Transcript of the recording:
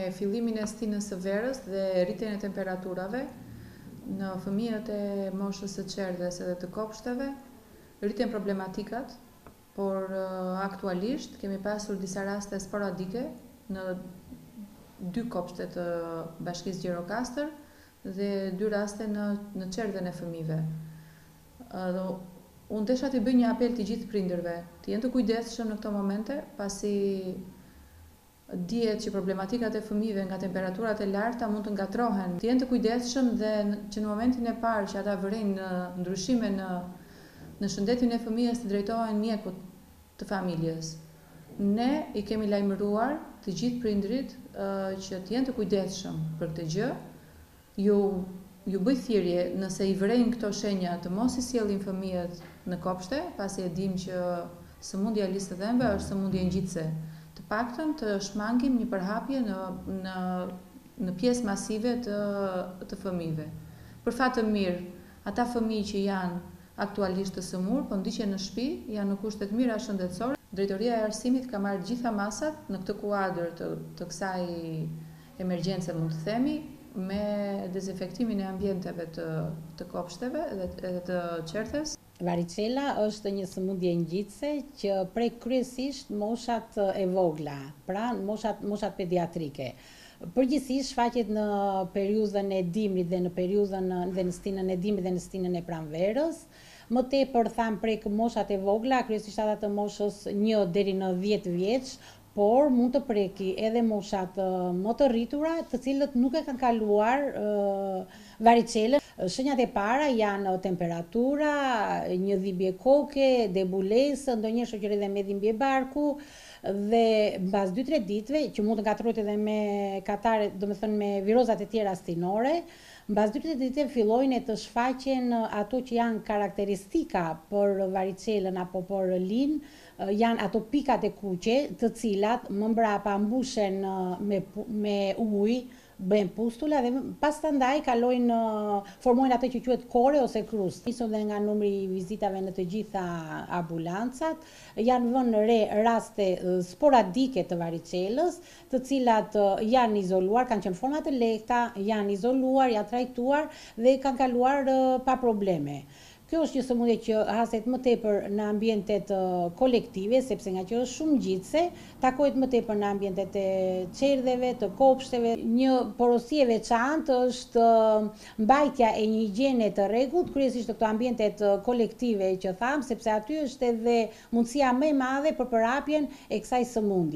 fillimin e stinës së verës dhe rritjen e temperaturave në fëmijët e moshës së qerdhes edhe të kopshteve, rriten problematikat, por aktualisht kemi pasur disa raste sporadike në 2 kopshte të Bashkisë Gjirokastër dhe 2 raste në qerdhen e fëmijëve. Unë desha t'i bëj një apel të gjithë prindërve, të jenë të kujdesshëm në këto momente, pasi dihet që problematikat e fëmijëve nga temperaturat e larta mund të ngatrohen. Të jenë të kujdesshëm dhe që në momentin e parë që ata vërejnë ndryshime në shëndetin e fëmijës të drejtohen mjekut të familjes. Ne i kemi lajmëruar të gjithë prindrit që të jenë të kujdesshëm për këtë gjë. Ju bëj thirrje nëse i vërejnë këto shenja të mos i sjellin fëmijët në kopshte, pasi e dim që sëmundja e listë dhëmbe është sëmundje ngjitëse. Të paktën të shmangim një përhapje në pjesë masive të fëmijëve. Për fat të mirë, ata fëmijë që janë aktualisht të sëmur, po ndiqen në shtëpi, janë në kushte të mira shëndetësore. Drejtoria e Arsimit ka marrë gjitha masat në këtë kuadër të kësaj emergjence, mund të themi, me dezinfektimin e ambienteve të kopshteve edhe të qerdhes. Varicela është një sëmundje ngjitëse që prek kryesisht moshat e vogla, pra moshat pediatrike. Përgjithsisht shfaqet në periudhën e dimrit dhe në stinën e dimrit dhe në stinën e pranverës. Më tepër prek moshat e vogla, kryesisht ata të moshës 1 deri në 10 vjeç, por mund të preki edhe moshat më të rritura, të cilët nuk e kanë kaluar varicelën. Shenjat e para janë temperatura, një dhimbje koke, debulesë, ndonjëherë shoqërohet edhe me dhimbje barku, dhe mbas 2-3 ditëve, që mund të ngatrohet edhe me katare, domethënë me virozat e tjera stinore, mbas 2-3 ditëve fillojnë të shfaqen ato që janë karakteristika për varicelën apo për LIN, janë ato pikat e kuqe, të cilat më mbrapa mbushen me ujë, bëjnë pustula dhe pastaj kalojnë formojnë atë që quhet kore ose krust. Nisur dhe nga numri i vizitave në të gjitha ambulancat, janë vënë re raste sporadike të varicelës, të cilat janë izoluar, kanë qenë forma të lehta, janë izoluar, janë trajtuar dhe kanë kaluar pa probleme. Kjo është një sëmundje që haset më tepër në ambientet kolektive, sepse nga që është shumë ngjitëse, takohet më tepër në ambientet e qerdheve, të kopshteve. Një porosi e veçantë është mbajtja e një higjiene të rregullt, kryesisht në këto ambientet kolektive që tham, sepse aty është edhe mundësia më e madhe për përhapjen e kësaj sëmundje.